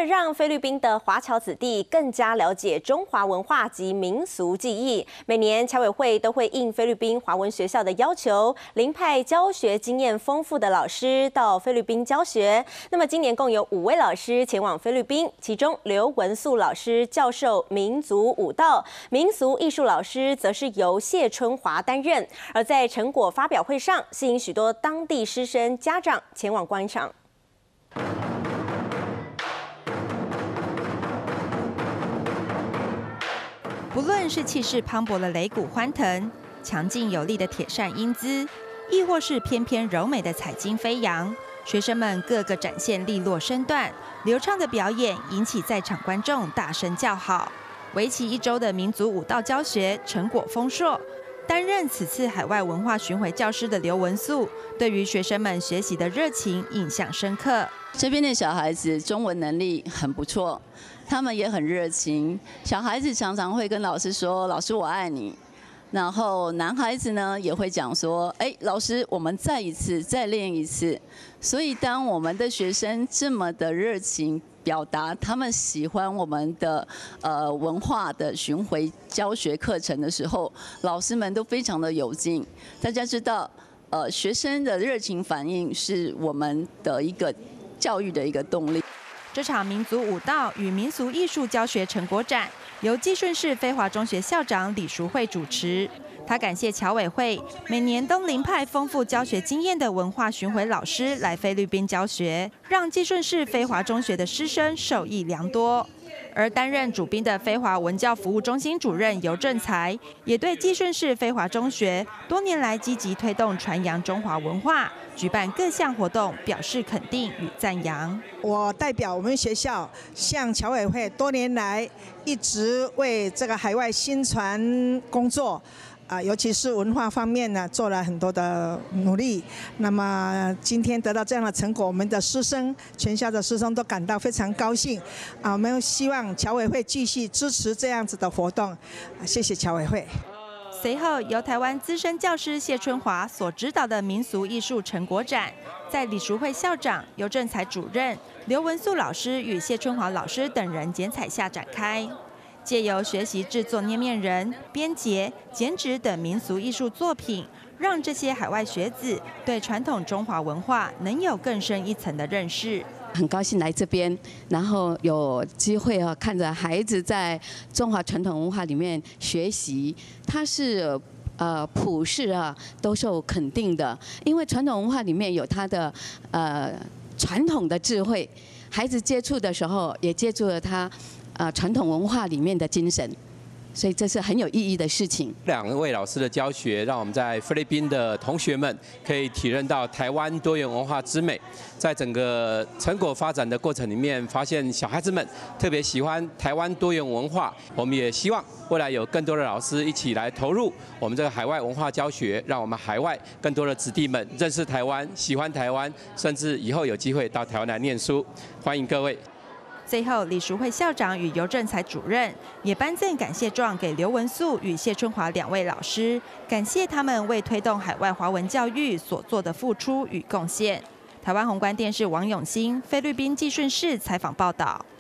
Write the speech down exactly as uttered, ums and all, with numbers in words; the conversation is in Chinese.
了让菲律宾的华侨子弟更加了解中华文化及民俗技艺，每年侨委会都会应菲律宾华文学校的要求，遴派教学经验丰富的老师到菲律宾教学。那么今年共有五位老师前往菲律宾，其中刘文素老师教授民族舞蹈，民俗艺术老师则是由谢春华担任。而在成果发表会上，吸引许多当地师生家长前往观赏。 不论是气势磅礴的擂鼓欢腾、强劲有力的铁扇英姿，亦或是翩翩柔美的彩金飞扬，学生们个个展现利落身段，流畅的表演引起在场观众大声叫好。为期一周的民族舞蹈教学成果丰硕。担任此次海外文化巡回教师的刘文素，对于学生们学习的热情印象深刻。 这边的小孩子中文能力很不错。 他们也很热情，小孩子常常会跟老师说：“老师，我爱你。”然后男孩子呢也会讲说：“哎，老师，我们再一次，再练一次。”所以，当我们的学生这么的热情表达他们喜欢我们的呃文化的巡回教学课程的时候，老师们都非常的有劲。大家知道，呃，学生的热情反应是我们的一个教育的一个动力。 这场民族舞蹈与民俗艺术教学成果展，由寄顺市飞华中学校长李淑慧主持。他感谢侨委会每年都遴派丰富教学经验的文化巡回老师来菲律宾教学，让寄顺市飞华中学的师生受益良多。而担任主宾的飞华文教服务中心主任尤正才，也对寄顺市飞华中学多年来积极推动传扬中华文化，举办各项活动表示肯定与赞扬。 我代表我们学校向侨委会多年来一直为这个海外宣传工作。 啊，尤其是文化方面呢，做了很多的努力。那么今天得到这样的成果，我们的师生，全校的师生都感到非常高兴。啊，我们希望侨委会继续支持这样子的活动。啊，谢谢侨委会。 随后，由台湾资深教师谢春华所指导的民俗艺术成果展，在李淑慧校长、尤正才主任、刘文素老师与谢春华老师等人剪彩下展开。 借由学习制作捏面人、编结、剪纸等民俗艺术作品，让这些海外学子对传统中华文化能有更深一层的认识。 很高兴来这边，然后有机会啊，看着孩子在中华传统文化里面学习，他是呃普世啊都受肯定的，因为传统文化里面有他的呃传统的智慧，孩子接触的时候也接触了他。 呃，传统文化里面的精神，所以这是很有意义的事情。 两位老师的教学，让我们在菲律宾的同学们可以体认到台湾多元文化之美。在整个成果发展的过程里面，发现小孩子们特别喜欢台湾多元文化。我们也希望未来有更多的老师一起来投入我们这个海外文化教学，让我们海外更多的子弟们认识台湾、喜欢台湾，甚至以后有机会到台湾来念书。欢迎各位。 最后，李淑慧校长与尤正才主任也颁赠感谢状给刘文素与谢春华两位老师，感谢他们为推动海外华文教育所做的付出与贡献。台湾宏观电视王永兴，菲律宾寄顺市采访报道。